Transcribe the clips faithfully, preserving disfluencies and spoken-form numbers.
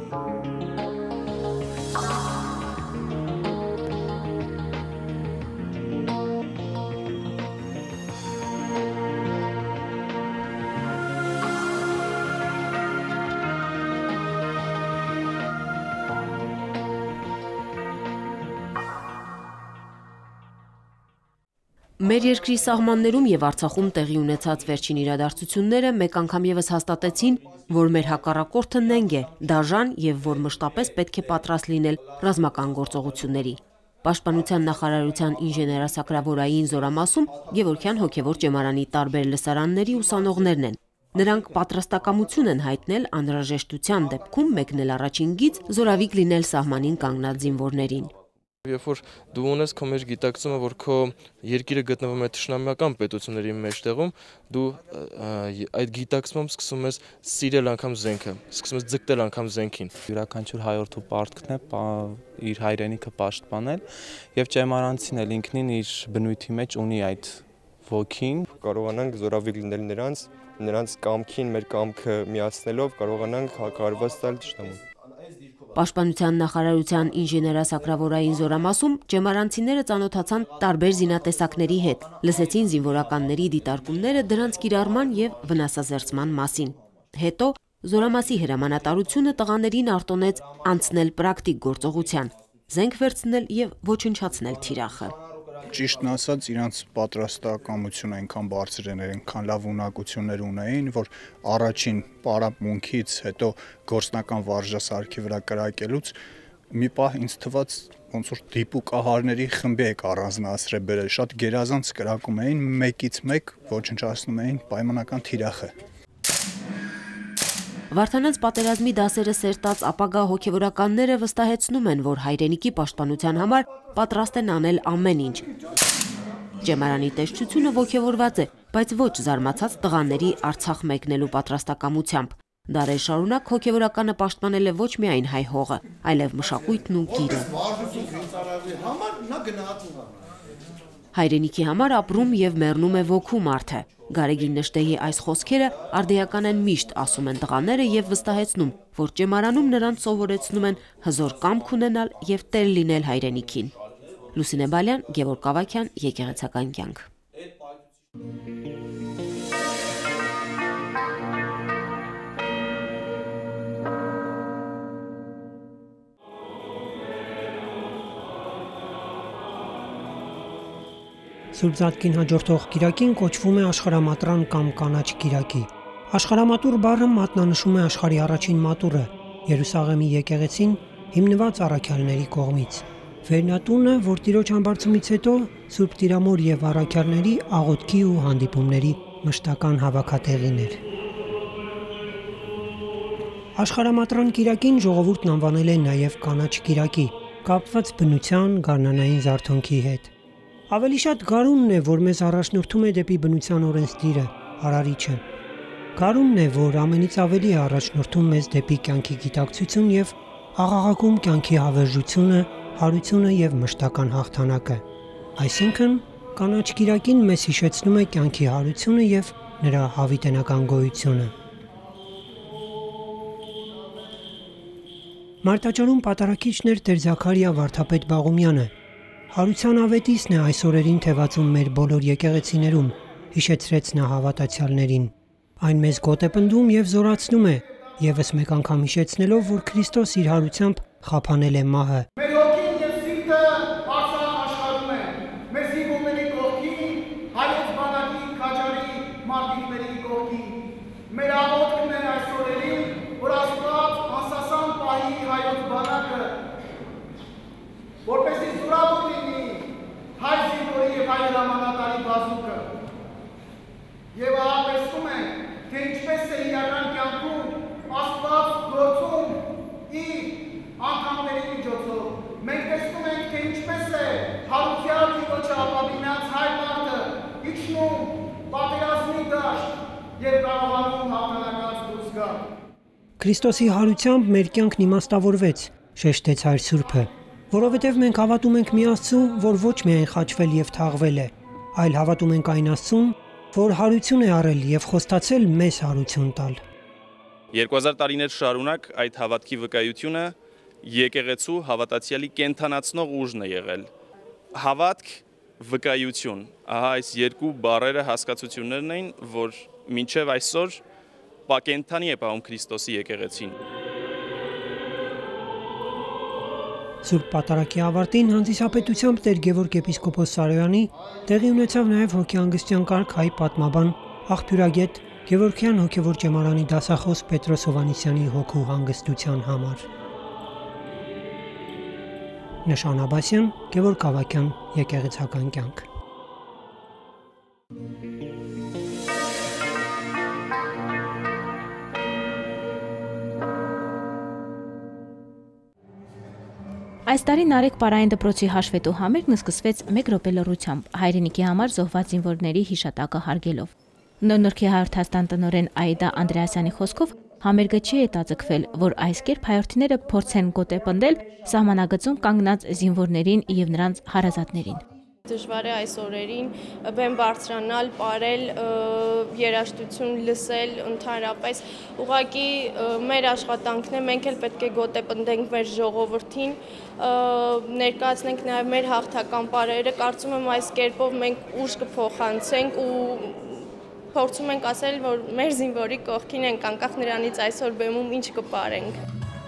Մեր երկրի սահմաններում եւ Արցախում տեղի ունեցած վերջին իրադարձությունները մեկ անգամ եւս հաստատեցին, որ մեր հակառակորդը նենգ է, դաժան եւ որ մշտապես պետք է պատրաստ լինել ռազմական գործողությունների։ Պաշտպանության նախարարության ինժեներասակրավորային զորամասում Գևորգյան հոգևոր ճեմարանի տարբեր լսարանների ուսանողներն են։ Նրանք պատրաստակամություն են հայտնել անհրաժեշտության դեպքում մեկնել առաջին գիծ զորավիգ լինել սահմանին կանգնած զինվորներին։ Երբ որ դու ունես քո մեջ գիտակցումը, որ քո երկիրը գտնվում է թշնամական պետությունների մեջտեղում, դու այդ գիտակցմամբ սկսում ես սիրել անգամ զենքը, սկսում ես ձգտել անգամ զենքին։ Յուրաքանչյուր հայորդու պարտքն է իր հայրենիքը պաշտպանել, եւ ճեմարանցին էլ ինքնին իր բնույթի մեջ ունի այդ ոգին։ Կարողանանք զորավիգ լինել նրանց, նրանց կամքին մեր կամքը միացնելով կարողանանք հակարված տալ թշնամուն։ Պաշտպանության նախարարության ինժեներասակրավորային զորամասում ճեմարանցիները ծանոթացան տարբեր զինատեսակների հետ, լսեցին զինվորականների դիտարկումները դրանց կիրառման եւ վնասազերծման մասին։ Հետո զորամասի հրամանատարությունը տղաներին արտոնեց անցնել պրակտիկ գործողության, զենք վերցնել եւ ոչնչացնել թիրախը։ Ճիշտն ասած, իրանց պատրաստակամությունը այնքան բարձր էր, այնքան լավ ունակություններ ունեին, որ առաջին պարապմունքից հետո գործնական վարժասարքի վրա կրակելուց մի պահ ինձ թվաց ոնց որ դիպուկահարների խմբի եք առանձնացրել բերել, շատ գերազանց կրակում էին, մեկից մեկ ոչնչացնում էին պայմանական թիրախը։ Վարդանանց պատերազմի դասերը սերտած ապագա հոգևորականները վստահեցնում են, որ հայրենիքի պաշտպանության համար պատրաստ են անել ամեն ինչ։ Ճեմարանի տեսչությունը ոգևորված է, բայց ոչ զարմացած տղաների Արցախ մեկնելու պատրաստակամությամբ։ Դարեր շարունակ հոգևորականը պաշտպանել է ոչ միայն հայ հողը, այլև մշակույթն ու գիրը։ Հայրենիքի համար ապրում եւ մեռնում է ոգու մարդը։ Գարեգին Նշտեի այս խոսքերը արդիական են միշտ, ասում են տղաները եւ վստահեցնում, որ ճեմարանում նրանց սովորեցնում են հզոր կամք ունենալ եւ տեր լինել հայրենիքին։ Լուսինե Բալյան, Գևորգ Ավագյան, Եկեղեցական կյանք։ Սուրբ Զատկին հաջորդող կիրակին կոչվում է աշխարհամատրան կամ կանաչ կիրակի։ Աշխարհամատուր բառը մատնանշում է աշխարհի առաջին մատուրը, Երուսաղեմի եկեղեցին հիմնված առաքյալների կողմից։ Վերնատունը, որ Տիրոջ համբարձումից հետո Սուրբ Տիրամոր եւ առաքյալների աղոթքի ու հանդիպումների մշտական հավաքատեղին էր։ Աշխարհամատրան կիրակին ժողովուրդն անվանել է նաեւ կանաչ կիրակի, կապված բնության գարնանային զարթոնքի հետ։ Ավելի շատ գարունն է, որ մեզ առաջնորդում է դեպի բնության օրենսդիրը, արարիչը։ Գարունն է, որ ամենից ավելի է առաջնորդում մեզ դեպի կյանքի գիտակցություն եւ աղաղակում կյանքի հավերժությունը, հարությունը եւ մշտական հաղթանակը։ Այսինքն, կանաչ կիրակին մեզ հիշեցնում է կյանքի հարությունը եւ նրա հավիտենական գոյությունը։ Մարտաճորում պատարակիչն էր Տեր Զաքարիա Վարդապետ Բաղումյանը։ Հարության ավետիսն է այս օրերին թևածում մեր բոլոր եկեղեցիներում, հիշեցրեց նա հավատացյալներին։ Այն մեզ գոտ է պնդում եւ զորացնում է, եւս մեկ անգամ հիշեցնելով, որ Քրիստոս իր հարությամբ խափանել է մահը։ Մեր հոգին եւ սիրտը Արցախ աշխարհում է։ Մեր զինվորների կողքին, հայոց բանակի, քաջարի, մարտիկների կողքին։ Մեր աղոթքն է այս օրերին, որ Աստված անսասան պահի հայոց բանակը, որպեսզի զորավոր լինի հայ զինվորի եւ հայ հրամանատարի բազուկը։ Եվ ահա տեսնում ենք, թե ինչպես է իրական կյանքում Աստված գործում իր անդամների միջոցով։ Մենք տեսնում ենք, թե ինչպես է հարության Տիրոջը ապավինած հայ մարդը իջնում պատերազմի դաշտ եւ կարողանում հաղթանակած դուրս գալ։ Քրիստոսի հարությամբ մեր կյանքն իմաստավորվեց, շեշտեց Հայր Սուրբը, որովհետև մենք հավատում ենք մի Աստծու, որ ոչ միայն խաչվել եւ թաղվել է, այլ հավատում ենք այն Աստծուն, որ հարություն է առել եւ խոստացել մեզ հարություն տալ։ երկու հազար տարիներ շարունակ այդ հավատքի վկայությունը եկեղեցու հավատացյալի կենթանացնող ուժն է եղել։ Հավատք, վկայություն, ահա այս երկու բառերը հասկացություններն էին, որ մինչև այսօր պակենթանի է պահում Քրիստոսի եկեղեցին։ Սուրբ Պատարագի ավարտին հանդիսապետությամբ Տեր Գևորգ եպիսկոպոս Սարոյանի տեղի ունեցավ նաև հոգեհանգստյան կարգ-ի պատմաբան աղբյուրագետ Գևորգյան հոգևոր ճեմարանի դասախոս Պետրոս Հովհաննիսյանի հոգու հանգստության համար։ Նշան Աբասյան, Գևորգ Ավագյան, եկեղեցական կյանք։ Այս տարի Նարեկ պարային դպրոցի հաշվետու համերգն սկսվեց մեկ րոպե լռությամբ, հայրենիքի համար զոհված զինվորների հիշատակը հարգելով։ Նոր-Նորքի հայրենասթան տնօրեն Աիդա Անդրեասյանի խոսքով համերգը չի հետաձգվել, որ այս կերպ հայրենիները փորձեն գոտեպնդել սահմանագծում կանգնած զինվորներին եւ նրանց հարազատներին։ Դժվար է այս օրերին բեմ բարձրանալ, ապրել, երաժշտություն լսել, ընդհանրապես ուղղակի մեր աշխատանքն է, մենք էլ պետք է գոտեպնդենք մեր ժողովրդին, ներկայացնենք նաև մեր հաղթական պարերը, կարծում եմ այս կերպով մենք ուժ կփոխանցենք ու փորձում ենք ասել, որ մեր զինվորի կողքին ենք, անկախ նրանից այսօր բեմում ինչ կպարենք։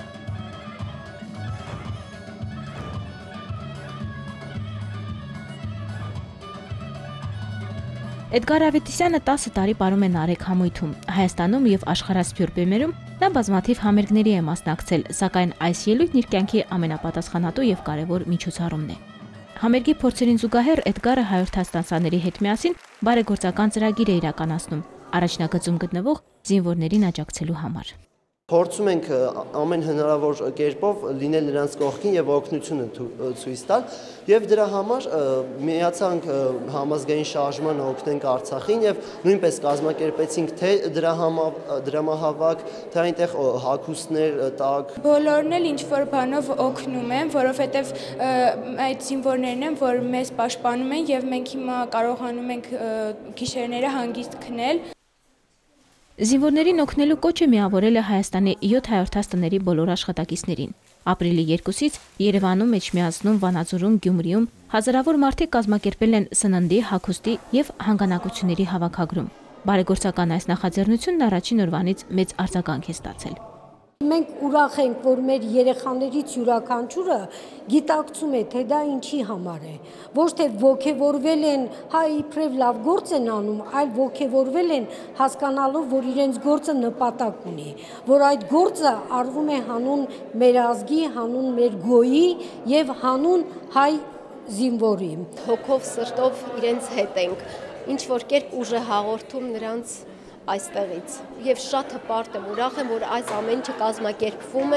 Էդգար Ավետիսյանը տասը տարի պարում է Նարեկ համույթում, Հայաստանում եւ աշխարհասփյուռ բեմերում նա բազմաթիվ համերգների է մասնակցել, սակայն այս ելույթն իր կյանքի ամենապատասխանատու եւ կարեւոր միջոցառումն է։ Համերգի փորձերին զուգահեռ Էդգարը հայրենասթանցիների հետ միասին բարեգործական ծրագիր է իրականացնում, առաջնագծում գտնվող զինվորներին աջակցելու համար։ Փորձում ենք ամեն հնարավոր կերպով լինել նրանց կողքին եւ օգնությունը ցույց տալ եւ դրա համար միացանք համազգային շարժմանը օգնենք Արցախին եւ նույնպես կազմակերպեցինք թե դրամահավաք, թե այնտեղ հագուստներ տակ։ Բոլորն էլ ինչ որ բանով օգնում են, որովհետեւ այդ զինվորներն են, որ մեզ պաշտպանում են եւ մենք հիմա կարողանում ենք գիշերները հանգիստ քնել։ Զինվորներին օգնելու կոչը միավորել է Հայաստանի յոթ հայորդաց տների բոլոր աշխատակիցներին։ Ապրիլի երկուսից Երևանում, Էջմիածնում, Վանաձորում, Գյումրիում հազարավոր մարդիկ կազմակերպել են սննդի, հագուստի եւ հանգանակությունների հավաքագրում։ Բարեգործական այս նախաձեռնությունն առաջին օրվանից մեծ արձագանք է ստացել։ Մենք ուրախ ենք, որ մեր երեխաներից յուրաքանչյուրը գիտակցում է, թե դա ինչի համար է։ Ոչ թե ոգևորվել են, հա իբրև լավ գործ են անում, այլ ոգևորվել են հասկանալով, որ իրենց գործը նպատակ ունի, որ այդ գործը արվում է հանուն մեր ազգի, հանուն մեր գոյի եւ հանուն հայ զինվորի։ Հոգով, սրտով իրենց հետ ենք, ինչ որ կերպ ուժ է հաղորդում նրանց այստեղից եւ շատ հպարտ եմ, ուրախ եմ, որ այս ամեն ինչը կազմակերպվում է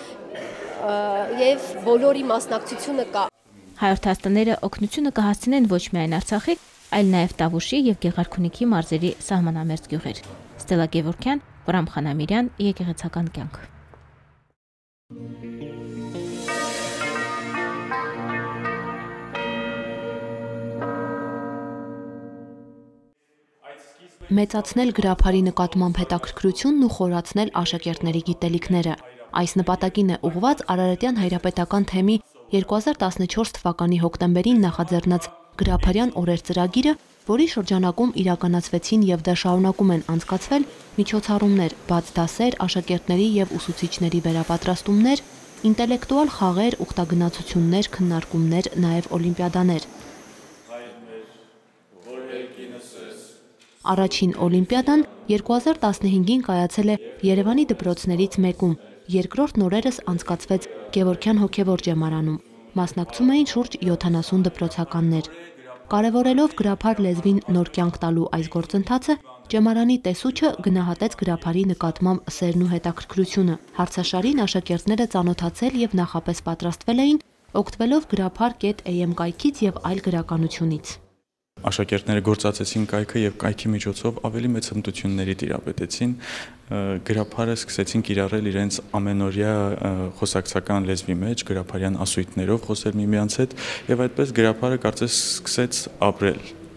եւ բոլորի մասնակցությունը կա։ Հայորդաց տները օգնությունը կհասցնեն ոչ միայն Արցախի, այլ նաեւ Տավուշի եւ Գեղարքունիքի մարզերի սահմանամերձ գյուղեր։ Ստելա Գևորգյան, Վրամ Խանամիրյան, եկեղեցական կյանք։ Մեծացնել գրափարի նկատմամբ հետաքրքրությունն ու խորացնել աշակերտների գիտելիքները։ Այս նպատակին է ուղղված Արարատյան հայրապետական թեմի երկու հազար տասնչորս թվականի հոկտեմբերին նախաձեռնած գրափարյան օրեր ծրագիրը, որի շրջանակում իրականացվեցին եւ դա շարունակում են անցկացվել միջոցառումներ, բաց դասեր, աշակերտների եւ ուսուցիչների վերապատրաստումներ, ինտելեկտուալ խաղեր, ուխտագնացություններ, քննարկումներ, նաեւ օլիմպիադաներ։ Առաջին օլիմպիադան երկու հազար տասնհինգին կայացել է Երևանի դպրոցներից մեկում, երկրորդ նորերս անցկացվեց Գևորգյան հոգևոր ճեմարանում։ Մասնակցում էին շուրջ յոթանասուն դպրոցականներ։ Կարևորելով գրափար լեզվին նոր կյանք տալու այս գործընթացը, ճեմարանի տեսուչը գնահատեց գրափարի նկատմամբ սերն ու հետաքրքրությունը։ Հարցաշարին աշակերտները ծանոթացել եւ նախապես պատրաստվել էին, օգտվելով գրափար կետ էյ էմ կայքից եւ այլ գրականությունից։ Աշակերտները գործածեցին կայքը եւ կայքի միջոցով ավելի մեծ հմտությունների տիրապետեցին, գրափարը սկսեցին կիրառել իրենց ամենօրյա խոսակցական լեզվի մեջ, գրափարյան ասույթներով խոսել միմյանց հետ եւ այդպես գրափարը կարծես սկսեց ապրել։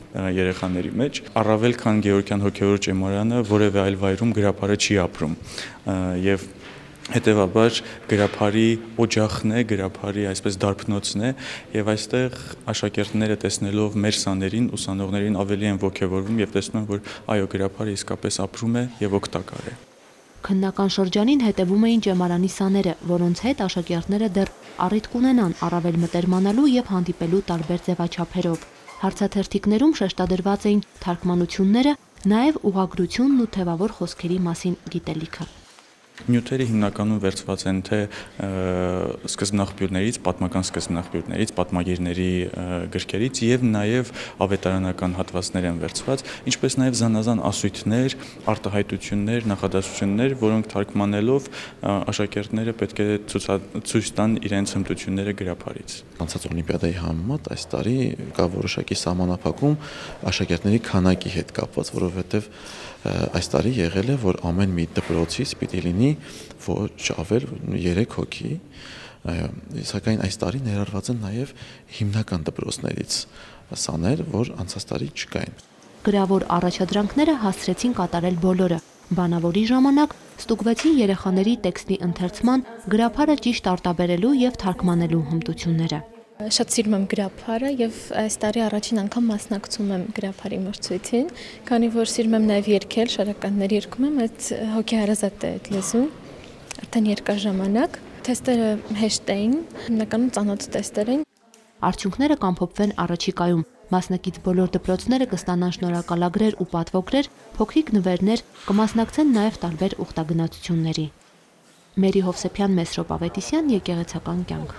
երեխաների մեջ, առավել քան Գեորգյան հոգևոր ճեմարանը որևէ այլ վայրում գրաբարը չի ապրում եւ հետևաբար գրաբարի օջախն է, գրաբարի այսպես դարբնոցն է եւ այստեղ աշակերտները տեսնելով մեր սաներին, ուսանողներին ավելի են ողջևորվում եւ տեսնում են, որ այո, գրաբարը իսկապես ապրում է եւ օգտակար է։ Քննական շրջանին հետևում էին ճեմարանի սաները, որոնց հետ աշակերտները դեռ առիթ կունենան առավել մտերմանալու եւ հանդիպելու տարբեր ձևաչափերով։ Հարցաթերթիկներում շեշտադրված էին թարգմանությունները, նաեւ ուղղագրությունն ու թևավոր խոսքերի մասին գիտելիքը։ Նյութերը հիմնականում վերցված են թե սկզբնաղբյուրներից, պատմական սկզբնաղբյուրներից, պատմագիրների գրքերից եւ նաեւ ավետարանական հատվածներ են վերցված, ինչպես նաեւ զանազան ասույթներ, արտահայտություններ, նախադասություններ, որոնք թարգմանելով աշակերտները պետք է ցույց տան իրենց հմտությունները գրաբարից։ Անցած օլիմպիադայի համեմատ այս տարի կա որոշակի սահմանափակում աշակերտների քանակի հետ կապված, որովհետեւ այս տարի եղել է, որ ամեն մի դպրոցից պիտի լինի ոչ ավել երեք հոգի, սակայն այս տարի ներառված են նաև հիմնական դպրոցներից սաներ, որ անցած տարի չկային։ Գրավոր առաջադրանքները հասցրեցին կատարել բոլորը։ Բանավորի ժամանակ ստուգվեցին երեխաների տեքստի ընթերցման, գրաբարը ճիշտ արտաբերելու եւ թարգմանելու հմտությունները։ Շատ սիրում եմ գրաբարը եւ այս տարի առաջին անգամ մասնակցում եմ գրաբարի մրցույթին, քանի որ սիրում եմ նաեւ երգել, շարականներ երգում եմ, այդ հոգեհարազատ է այդ լեզուն, արդեն երկար ժամանակ։ Թեստերը հեշտ էին, հիմնականում ծանոթ տեստեր էին։ Արդյունքները կամփոփվեն առաջիկայում։ Մասնակից բոլոր դպրոցները կստանան շնորհակալագրեր ու պատվոգրեր, փոքրիկ նվերներ, կմասնակցեն նաեւ տարբեր ուխտագնացությունների։ Մերի Հովսեփյան, Մեսրոպ Ավետիսյան, Եկեղեցական կյանք։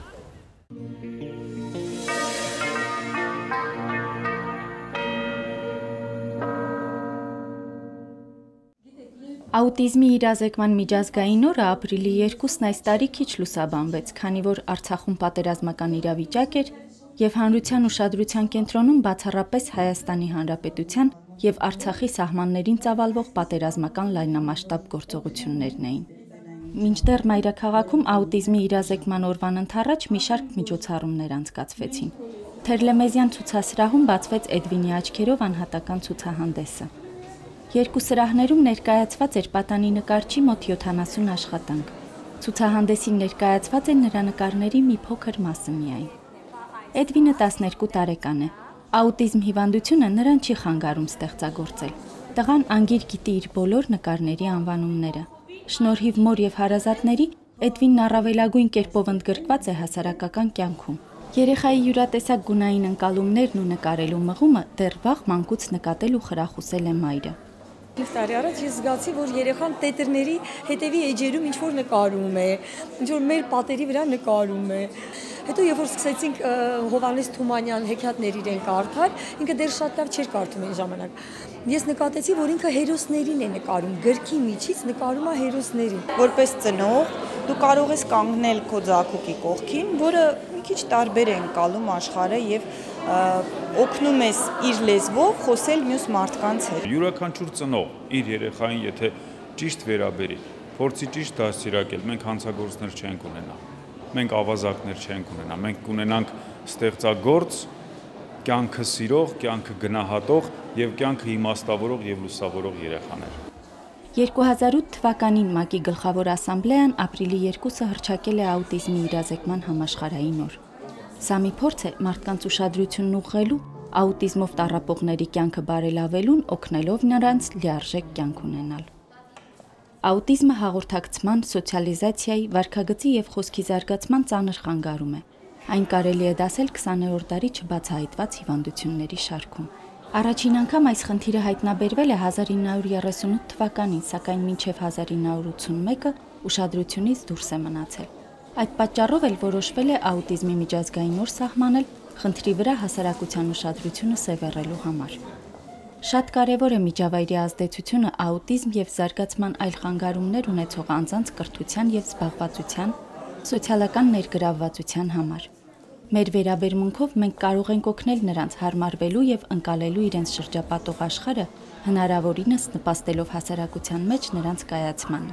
Աուտիզմի իրազեկման միջազգային օրը ապրիլի երկուսն այս տարի քիչ լուսաբանվեց, քանի որ Արցախում պատերազմական իրավիճակ էր եւ հանրության ուշադրության կենտրոնում բացառապես Հայաստանի Հանրապետության եւ Արցախի սահմաններին ծավալվող պատերազմական լայնամասշտաբ գործողություններն էին։ Մինչդեռ մայրաքաղաքում աուտիզմի իրազեկման օրվան ընթառաջ մի շարք միջոցառումներ անցկացվեցին։ Թերլեմեզյան ցուցասրահում բացվեց Էդվինի աչքերով անհատական ցուցահանդեսը։ Երկու սրահներում ներկայացված էր պատանի նկարչի մոտ յոթանասուն աշխատանք։ Ցուցահանդեսին ներկայացված են նրա նկարների մի փոքր մասը միայն։ Էդվինը տասներկու տարեկան է։ Աուտիզմ հիվանդությունը նրան չի խանգարում ստեղծագործել։ Տղան անգիր գիտի իր բոլոր նկարների անվանումները։ Շնորհիվ մոր եւ հարազատների Էդվինն առավելագույն կերպով ընդգրկված է հասարակական կյանքում։ Երեխայի յուրատեսակ գունային ընկալումներն ու նկարելու մղումը դեռ վաղ մանկուց նկատել ու խրախուսել է մայրը։ Մեկ տարի առաջ ես զգացի, որ երեխան տետրների հետևի էջերում ինչ-որ նկարում է, ինչ-որ մեր պատերի վրա նկարում է։ Հետո երբ որ սկսեցինք Հովհաննես Թումանյան հեքիաթներ իրեն կարդալ, ինքը դեռ շատ լավ չէր կարդում այն ժամանակ։ Ես նկատեցի, որ ինքը հերոսներին է նկարում, գրքի միջից նկարում է հերոսներին։ Որպես ծնող դու կարող ես կանգնել քո ձագուկի կողքին, որը մի քիչ տարբեր է ընկալում աշխարհը եւ օգնում ես իր լեզվով խոսել մյուս մարդկանց հետ։ Յուրաքանչյուր ծնող իր երեխային եթե ճիշտ վերաբերի, փորձի ճիշտ դաստիարակել, մենք հանցագործներ չենք ունենա։ Մենք ավազակներ չենք ունենա, մենք կունենանք ստեղծագործ, կյանքը սիրող, կյանքը գնահատող եւ կյանքը իմաստավորող եւ լուսավորող երեխաներ։ երկու հազար ութ թվականին ՄԱԿ-ի գլխավոր ասամբլեան ապրիլի երկուսը հռչակել է աուտիզմի իրազեկման համաշխարհային օր։ Սա մի փորձ է մարդկանց ուշադրությունն ուղղելու, աուտիզմով տառապողների կյանքը բարելավելուն, օգնելով նրանց լիարժեք կյանք ունենալ։ Աուտիզմը հաղորդակցման, սոցիալիզացիայի, վարքագծի եւ խոսքի զարգացման ծանր խանգարում է։ Այն կարելի է դասել քսաներորդ դարի չբացահայտված հիվանդությունների շարքում։ Առաջին անգամ այս խնդիրը հայտնաբերվել է հազար ինը հարյուր երեսունութ թվականին, սակայն մինչև հազար ինը հարյուր ութսունմեկը ուշադրությունից դուրս է մնացել։ Այդ պատճառով էլ որոշվել է աուտիզմի միջազգային օր սահմանել խնդրի վրա հասարակության ուշադրությունը սևեռելու համար։ Շատ կարևոր է միջավայրի ազդեցությունը աուտիզմ եւ զարգացման այլ խանգարումներ ունեցող անձանց կրթության եւ զբաղվածության, սոցիալական ներգրավվածության համար։ Մեր վերաբերմունքով մենք կարող ենք օգնել նրանց հարմարվելու եւ ընկալելու իրենց շրջապատող աշխարհը, հնարավորինս նպաստելով հասարակության մեջ նրանց կայացմանը։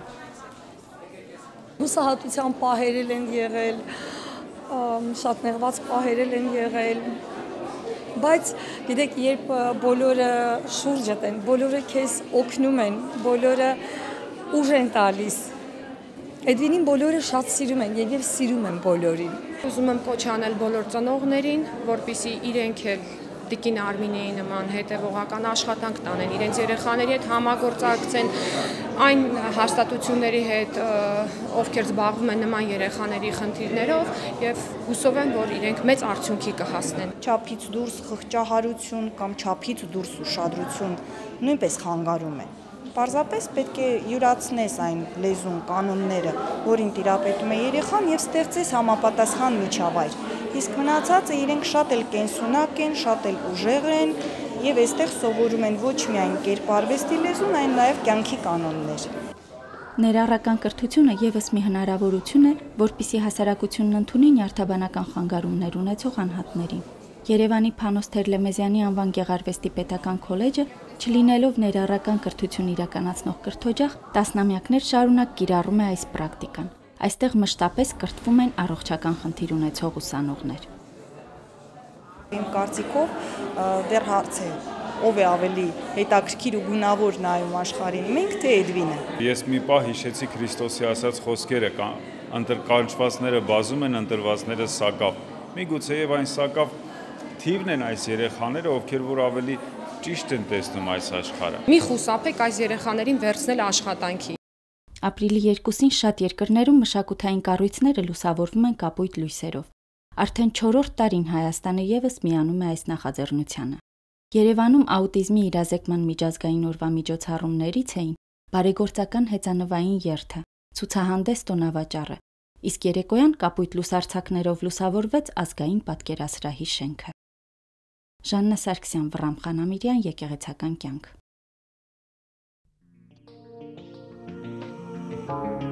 Հուսահատության պահերել են եղել, շատ նեղված պահերել են եղել, Բայց գիտեք, երբ բոլորը շուրջդ են, բոլորը քեզ օգնում են, բոլորը ուժ են տալիս, Էդվինին բոլորը շատ սիրում են եւ եւ սիրում են բոլորին։ Ուզում եմ կոչ անել բոլոր ծնողներին, որպեսզի իրենք էլ Տիկին Արմինեի նման հետևողական աշխատանք տանեն, իրենց երեխաների հետ համագործակցեն այն հաստատությունների հետ, ովքեր զբաղվում են նման երեխաների խնդիրներով եւ հուսով եմ, որ իրենք մեծ արդյունքի կհասնեն։ Չափից դուրս խղճահարություն կամ չափից դուրս ուշադրություն նույնպես խանգարում է։ Պարզապես պետք է յուրացնես այն լեզուն, կանոնները, որին տիրապետում է երեխան եւ ստեղծես համապատասխան միջավայր։ Իսկ մնացածը իրենք շատ էլ կենսունակ են, շատ էլ ուժեղ են եւ այստեղ սովորում են ոչ միայն կերպարվեստի լեզուն, այլ նաեւ կյանքի կանոններ։ Ներառական կրթությունը եւս մի հնարավորություն է, որպիսի հասարակությունն ընդունի նյարդաբանական խանգարումներ ունեցող անհատներին։ Երևանի Փանոս Թերլեմեզյանի անվան Գեղարվեստի պետական քոլեջը, չլինելով ներառական կրթություն իրականացնող կրթօջախ, տասնամյակներ շարունակ կիրառում է այս պրակտիկան։ Այստեղ մշտապես կրթվում են առողջական խնդիր ունեցող ուսանողներ։ Իմ կարծիքով դեռ հարց է, ով է ավելի հետաքրքիր ու գունավոր նայում աշխարհին, մենք թե Էդվինը։ Ես մի պահ հիշեցի Քրիստոսի ասած խոսքերը, ընտրկանչվածները բազում են, ընտրվածները սակավ։ Միգուցե եւ այն սակավ թիվն են այս երեխաները, ովքեր որ ավելի ճիշտ են տեսնում այս աշխարհը։ Մի խուսափեք այս երեխաներին վերցնել աշխատանքի։ Ապրիլի երկուսին շատ երկրներում մշակութային կառույցները լուսավորվում են կապույտ լույսերով։ Արդեն չորրորդ տարին Հայաստանը եւս միանում է այս նախաձեռնությանը։ Երևանում աուտիզմի իրազեկման միջազգային օրվա միջոցառումներից էին բարեգործական հեծանվային երթը, ցուցահանդես տոնավաճառը, իսկ երեկոյան կապույտ լուսարձակներով լուսավորվեց ազգային պատկերասրահի շենքը։ Ժաննա Սարգսյան, Վռամ Խանամիրյան, Եկեղեցական կյանք։